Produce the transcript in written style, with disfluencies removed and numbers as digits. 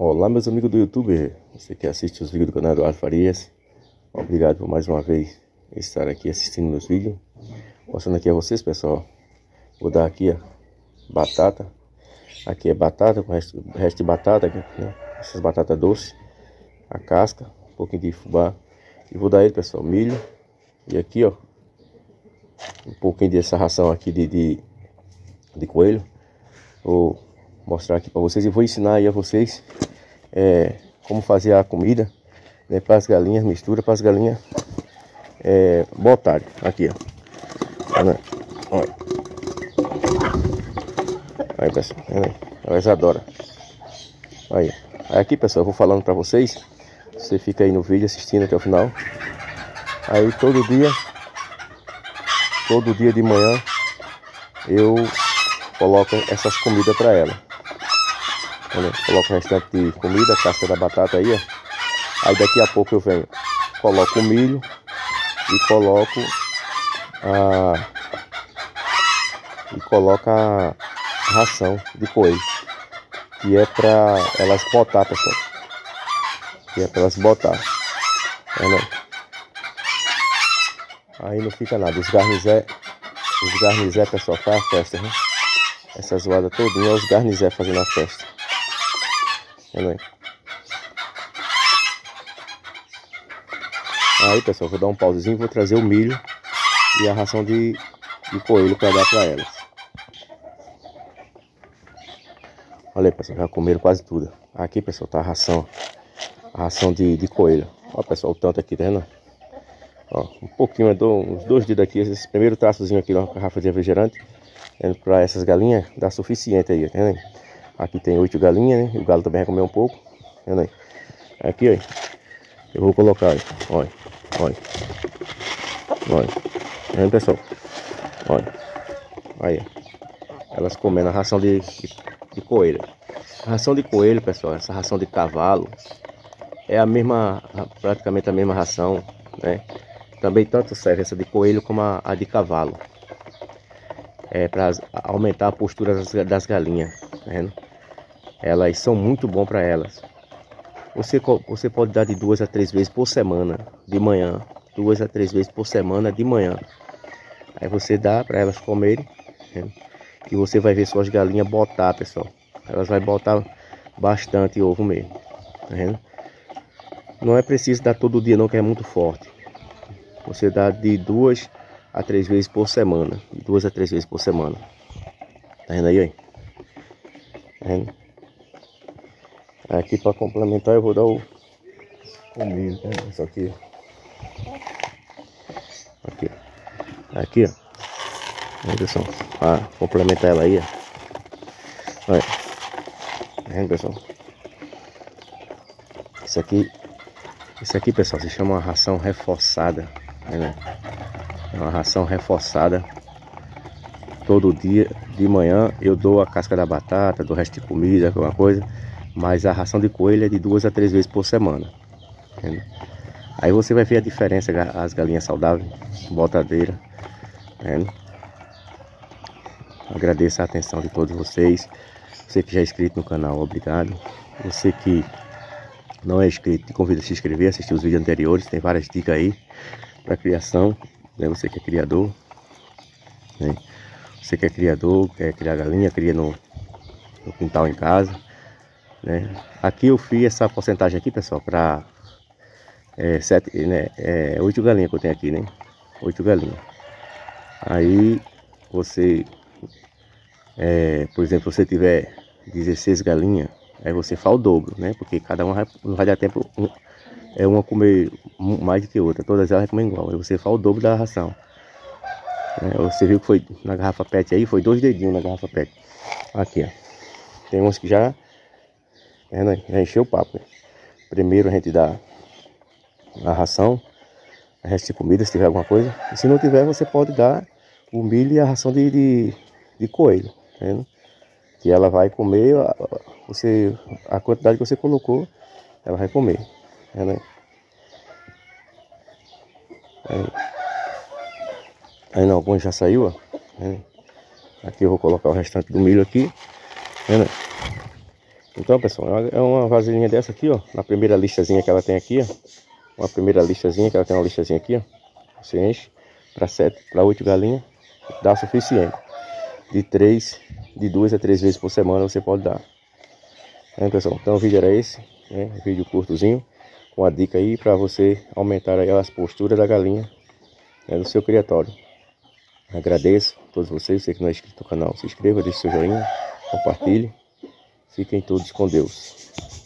Olá, meus amigos do YouTube, você que assiste os vídeos do canal Eduardo Farias, obrigado por mais uma vez estar aqui assistindo meus vídeos. Mostrando aqui a vocês, pessoal, vou dar aqui a batata. Aqui é batata, com resto de batata, né? Essas batatas doces, a casca, um pouquinho de fubá. E vou dar ele, pessoal, milho. E aqui, ó, um pouquinho dessa ração aqui de coelho. Vou mostrar aqui para vocês e vou ensinar aí a vocês como fazer a comida, né, para as galinhas, mistura para as galinhas botarem. Aqui, ó. Olha. Aí, pessoal, elas adoram. Aí aqui, pessoal, eu vou falando para vocês. Você fica aí no vídeo assistindo até o final. Aí todo dia de manhã eu coloco essas comidas para ela. Coloco o restante de comida, a casca da batata aí, ó. Aí daqui a pouco eu venho, coloco o milho e coloco a ração de coelho, que é para elas botar, pessoal. Que é para elas botar. Aí não fica nada. Os garnizé, pessoal, faz a festa, né? Essa zoada todinha é os garnizé fazendo a festa. Aí, pessoal, vou dar um pausezinho, vou trazer o milho e a ração de coelho para dar para elas. Olha aí, pessoal, já comeram quase tudo. Aqui, pessoal, tá a ração de coelho. Ó, pessoal, o tanto aqui, tá vendo? Ó, um pouquinho, eu dou uns 2 dedos aqui, esse primeiro traçozinho aqui na garrafa de refrigerante. Para essas galinhas dá suficiente aí, tá vendo? Aqui tem 8 galinhas, né? O galo também vai comer um pouco. Tá vendo aí? Aqui, ó, eu vou colocar, olha. Tá vendo, pessoal? Olha. Aí, elas comendo a ração de coelho. A ração de coelho, pessoal, essa ração de cavalo é praticamente a mesma ração, né? Também tanto serve essa de coelho como a de cavalo. É para aumentar a postura das galinhas, tá vendo? Elas são muito bom para elas. Você pode dar de 2 a 3 vezes por semana, de manhã. 2 a 3 vezes por semana, de manhã. Aí você dá para elas comerem, né? E você vai ver suas galinhas botar, pessoal. Elas vão botar bastante ovo mesmo, tá vendo? Não é preciso dar todo dia não, que é muito forte. Você dá de 2 a 3 vezes por semana. De 2 a 3 vezes por semana. Tá vendo aí? Tá vendo? Aqui para complementar eu vou dar o milho, né? Isso aqui. Aqui, ó. Aí, pessoal, para complementar ela aí, ó. Olha. Tá vendo, pessoal? Isso aqui, pessoal, se chama uma ração reforçada, né? É uma ração reforçada. Todo dia de manhã eu dou a casca da batata, dou resto de comida, alguma coisa. Mas a ração de coelho é de 2 a 3 vezes por semana. Entendeu? Aí você vai ver a diferença, as galinhas saudáveis, botadeira. Entendeu? Agradeço a atenção de todos vocês. Você que já é inscrito no canal, obrigado. Você que não é inscrito, te convido a se inscrever, assistir os vídeos anteriores. Tem várias dicas aí para criação. Né? Você que é criador, né? Você que é criador, quer criar galinha, cria no quintal em casa, né? Aqui eu fiz essa porcentagem aqui, pessoal, para 8 galinhas que eu tenho aqui, né? 8 galinhas. Aí você, por exemplo, se você tiver 16 galinhas, aí você faz o dobro, né? Porque cada uma não vai dar tempo uma comer mais do que outra, todas elas comem igual. Aí você faz o dobro da ração. Você viu que foi na garrafa PET aí, foi 2 dedinhos na garrafa PET. Aqui, ó. Tem uns que já encheu o papo, né? Primeiro a gente dá a ração, a resto de comida, se tiver alguma coisa. E se não tiver, você pode dar o milho e a ração de coelho, tá vendo? Que ela vai comer, a quantidade que você colocou, ela vai comer, tá vendo? Aí não, alguns já saiu, ó. Aqui eu vou colocar o restante do milho aqui, tá vendo? Então, pessoal, é uma vasilhinha dessa aqui, ó. Na primeira listazinha que ela tem aqui, ó. Uma primeira listazinha, que ela tem uma listazinha aqui, ó. Você enche para 7, para 8 galinhas, dá o suficiente. De 2 a 3 vezes por semana você pode dar. Pessoal, então o vídeo era esse, né? Um vídeo curtozinho, com a dica aí para você aumentar aí as posturas da galinha, né, no seu criatório. Agradeço a todos vocês, você que não é inscrito no canal, se inscreva, deixe seu joinha, compartilhe. Fiquem todos com Deus.